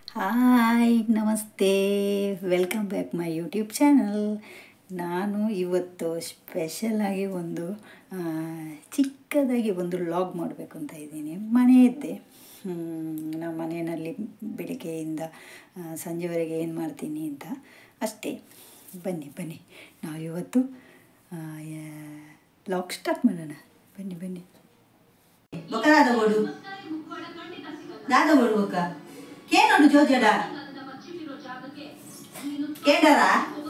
Hi ನಮಸ್ತೆ, welcome back my YouTube channel. ನಾನು ಇವತ್ತು ಸ್ಪೆಷಲಾಗಿ ಒಂದು ಚಿಕ್ಕದಾಗಿ ಒಂದು ವ್ಲಾಗ್ ಮಾಡಬೇಕು ಅಂತ ಇದ್ದೀನಿ. ಮನೆಯದ್ದೇ. ನಮ್ಮ ಮನೆಯಲ್ಲಿ ಬೆಳಿಗ್ಗೆಯಿಂದ ಸಂಜೆವರೆಗೆ ಏನು ಮಾಡ್ತೀನಿ ಅಂತ ಅಷ್ಟೇ. ಬನ್ನಿ ನಾವು ಇವತ್ತು ವ್ಲಾಗ್ ಸ್ಟಾರ್ಟ್ ಮಾಡೋಣ. ಬನ್ನಿ ಬೊಕ್ಕ ದಾದ ಬೋಡು ಬೊಕ್ಕ ಕೇನೋಡು ಜೋಜಡ ಕೇಡರ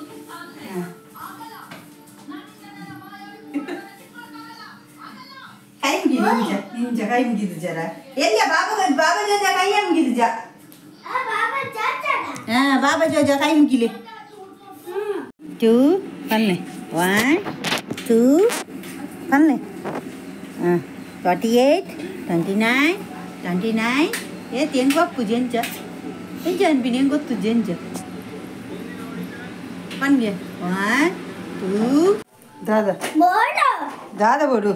ಕೈ ಮುಗಿದು ನಿಂಜ ಕೈ ಮುಗಿದು ಜರ ಎಲ್ಲ ಬಾಬಾ ಜೋಜ ಕೈಯ ಮುಗಿದು ಜ ಬಾಬಾ ಜೋಜ ಕೈ ಮುಗಿಲಿ. 2 ಪಲ್ಲೆ 1 2 ಪಲ್ಲೆ 48 29 ಏನು ಗೊತ್ತು ಜೆಂಜ ಎಂಜ ಅನ್ಬಿನಿ ಹೆಂಗೆ ಗೊತ್ತು ಜೆಂಜ ಪನ್ಗೆ 1 2 ದಾದ ಬೋಡು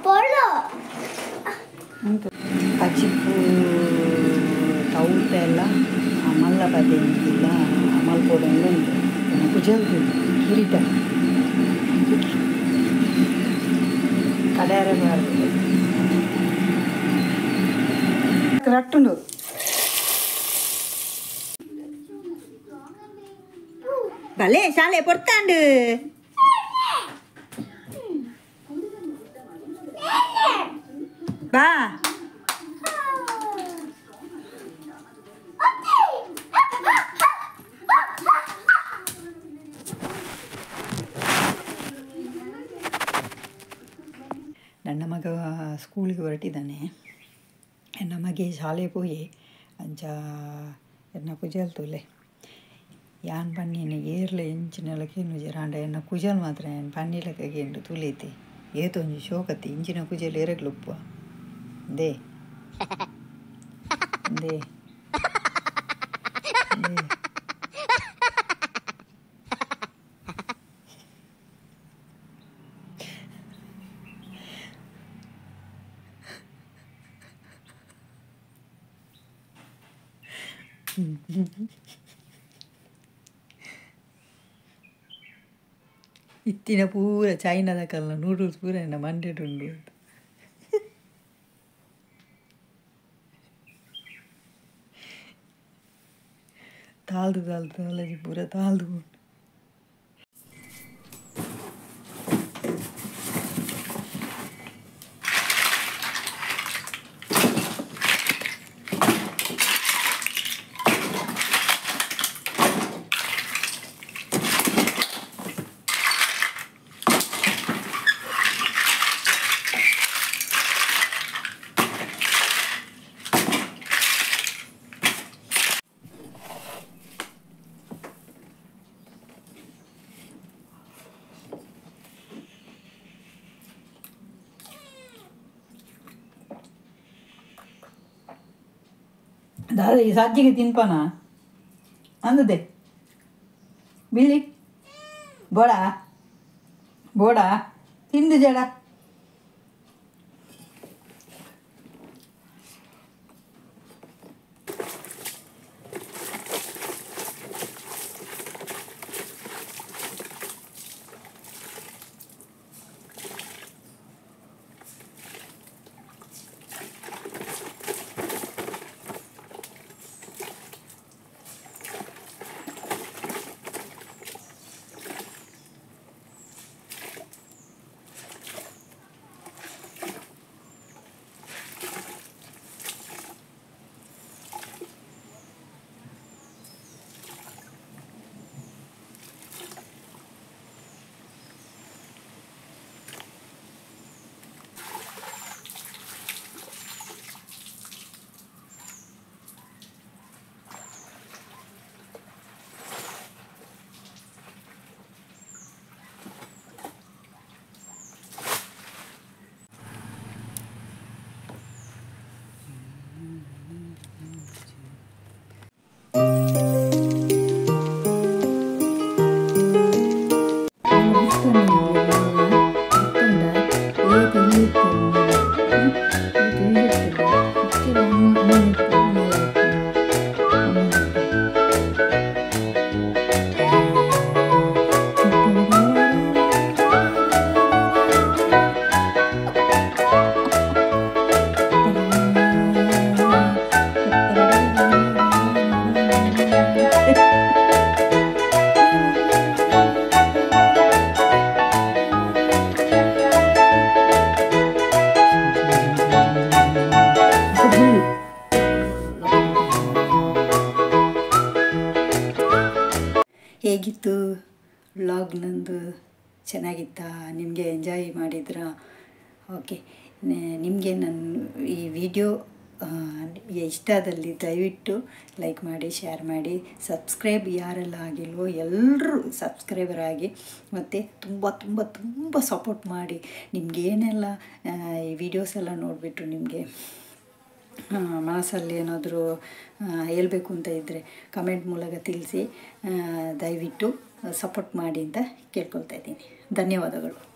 ಉಂಟು ಪಚ್ಚಿಪ್ಪು ತೌಟ ಎಲ್ಲ ಅಮಲ್ಲ ಬದೆ ಇಲ್ಲ ಅಮಲ್ ಕೂಡ ಉಂಟು ಕುಜಲ್ದು ಕಿರೀಟ ಕಡಾರ ಮಾಡ್ತದೆ ಕರೆಕ್ಟುಂಡು. ಭಲೆ ಶಾಲೆ ಪೊರ್ತಾಂಡು ಬಾ. ನನ್ನ ಮಗ ಸ್ಕೂಲಿಗೆ ಹೊರಟಿದ್ದಾನೆ. ನನ್ನ ಮಗೆ ಶಾಲೆ ಪೋಯಿ ಅಂಚ ಎನ್ನ ಕುಜಲ್ ತುಲೆ ಯಾನ್ ಪನ್ನೀನು ಏರ್ಲೆ ಇಂಚಿನಲಕೇನು ಜರಾಂಡ ಎನ್ನ ಕುಜಲ್ ಮಾತ್ರ ಏನು ಪನ್ನೀಲಕೇಂಡು ತುಲೇತಿ ಏತೊಂಜಿ ಶೋಕತಿ ಇಂಚಿನ ಕುಜಲ್ ಏರಗ್ಲುಪ್ಪು ದೇ ದೇ ಇತ್ತಿನ ಪೂರ ಚೈನಾದ ಕಲ್ಲ ನೂಡಲ್ಸ್ ಪೂರ ಎನ್ನ ಮಂಡೆಡುಂಡು ತಾಳ್ದು ತಾಲಜಿ ಪೂರ ತಾಳ್ದು ಉಂಟು. ದಾದ ಈ ಸಜ್ಜಿಗೆ ತಿನ್ಪಾನ ಅಂದದೆ ಬಿಳಿ ಬೋಡ ತಿಂದು ಜಡ ಹೇಗಿತ್ತು ವ್ಲಾಗ್ ನಂದು? ಚೆನ್ನಾಗಿತ್ತಾ? ನಿಮಗೆ ಎಂಜಾಯ್ ಮಾಡಿದ್ರಾ? ಓಕೆ, ನಿಮಗೆ ನನ್ನ ಈ ವಿಡಿಯೋ ಇಷ್ಟ ಆದಲ್ಲಿ ದಯವಿಟ್ಟು ಲೈಕ್ ಮಾಡಿ, ಶೇರ್ ಮಾಡಿ, ಸಬ್ಸ್ಕ್ರೈಬ್ ಯಾರೆಲ್ಲ ಆಗಿಲ್ವೋ ಎಲ್ಲರೂ ಸಬ್ಸ್ಕ್ರೈಬರ್ ಆಗಿ, ಮತ್ತು ತುಂಬ ತುಂಬ ತುಂಬ ಸಪೋರ್ಟ್ ಮಾಡಿ. ನಿಮಗೇನೆಲ್ಲ ಈ ವಿಡಿಯೋಸ್ ಎಲ್ಲ ನೋಡಿಬಿಟ್ಟು ನಿಮಗೆ ಮನಸ್ಸಲ್ಲಿ ಏನಾದರೂ ಹೇಳ್ಬೇಕು ಅಂತ ಇದ್ದರೆ ಕಮೆಂಟ್ ಮೂಲಕ ತಿಳಿಸಿ. ದಯವಿಟ್ಟು ಸಪೋರ್ಟ್ ಮಾಡಿ ಅಂತ ಕೇಳ್ಕೊಳ್ತಾ ಇದ್ದೀನಿ. ಧನ್ಯವಾದಗಳು.